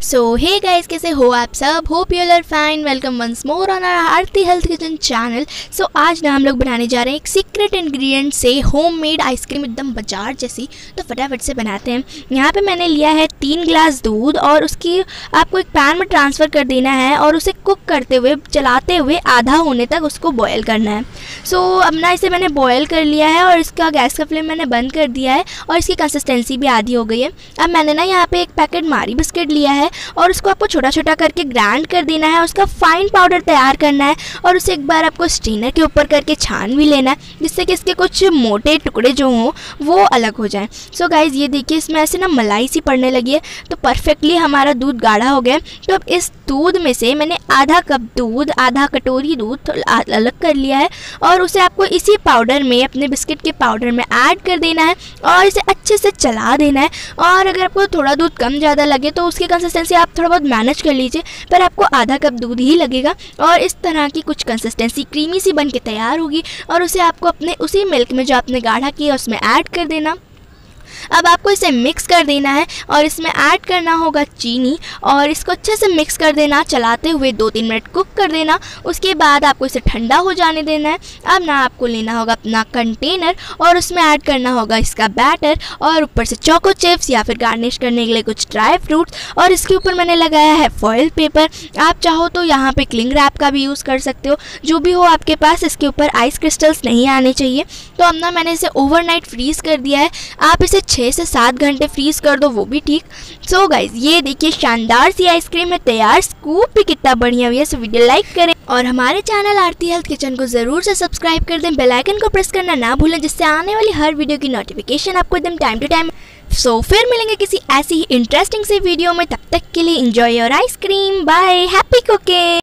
सो hey guys, कैसे हो आप सब? Hope you are fine. Welcome once more on our Aarti health kitchen channel. So आज ना हम लोग बनाने जा रहे हैं एक सीक्रेट इंग्रेडिएंट से होममेड आइसक्रीम, एकदम बाजार जैसी। तो फटाफट से बनाते हैं। यहाँ पे मैंने लिया है 3 गिलास दूध और उसकी आपको एक पैन में ट्रांसफ़र कर देना है और उसे कुक करते हुए, चलाते हुए आधा होने तक उसको बॉयल करना है। सो अब ना इसे मैंने बॉयल कर लिया है और इसका गैस का फ्लेम मैंने बंद कर दिया है और इसकी कंसिस्टेंसी भी आधी हो गई है। अब मैंने ना यहाँ पे एक पैकेट मारी बिस्किट लिया है और उसको आपको छोटा छोटा करके ग्राइंड कर देना है, उसका फाइन पाउडर तैयार करना है और उसे एक बार आपको स्ट्रेनर के ऊपर करके छान भी लेना है, जिससे कि इसके कुछ मोटे टुकड़े जो हों वो अलग हो जाएं। सो गाइज़ ये देखिए, इसमें ऐसे ना मलाई सी पड़ने लगी है, तो परफेक्टली हमारा दूध गाढ़ा हो गया। तो अब इस दूध में से मैंने आधा कप दूध, आधा कटोरी दूध अलग कर लिया है और उसे आपको इसी पाउडर में, अपने बिस्किट के पाउडर में ऐड कर देना है और इसे अच्छे से चला देना है। और अगर आपको थोड़ा दूध कम ज़्यादा लगे तो उसकी कंसिस्टेंसी आप थोड़ा बहुत मैनेज कर लीजिए, पर आपको आधा कप दूध ही लगेगा और इस तरह की कुछ कंसिस्टेंसी क्रीमी सी बन के तैयार होगी। और उसे आपको अपने उसी मिल्क में जो आपने गाढ़ा किया उसमें ऐड कर देना। अब आपको इसे मिक्स कर देना है और इसमें ऐड करना होगा चीनी और इसको अच्छे से मिक्स कर देना, चलाते हुए 2-3 मिनट कुक कर देना। उसके बाद आपको इसे ठंडा हो जाने देना है। अब ना आपको लेना होगा अपना कंटेनर और उसमें ऐड करना होगा इसका बैटर और ऊपर से चोको चिप्स या फिर गार्निश करने के लिए कुछ ड्राई फ्रूट्स, और इसके ऊपर मैंने लगाया है फॉयल पेपर। आप चाहो तो यहाँ पे क्लिंग रैप का भी यूज़ कर सकते हो, जो भी हो आपके पास। इसके ऊपर आइस क्रिस्टल्स नहीं आने चाहिए। तो अब ना मैंने इसे ओवरनाइट फ्रीज़ कर दिया है। आप इसे 6 से 7 घंटे फ्रीज़ कर दो, वो भी ठीक। सो गाइज ये देखिए, शानदार सी आइसक्रीम है तैयार। स्कूप भी कितना बढ़िया हुई है। सो वीडियो लाइक करें और हमारे चैनल आरती हेल्थ किचन को ज़रूर से सब्सक्राइब कर दें। बेल आइकन को प्रेस करना ना भूलें, जिससे आने वाली हर वीडियो की नोटिफिकेशन आपको एकदम टाइम टू टाइम। सो फिर मिलेंगे किसी ऐसी ही इंटरेस्टिंग सी वीडियो में। तब तक के लिए enjoy your ice cream. Bye, happy cooking.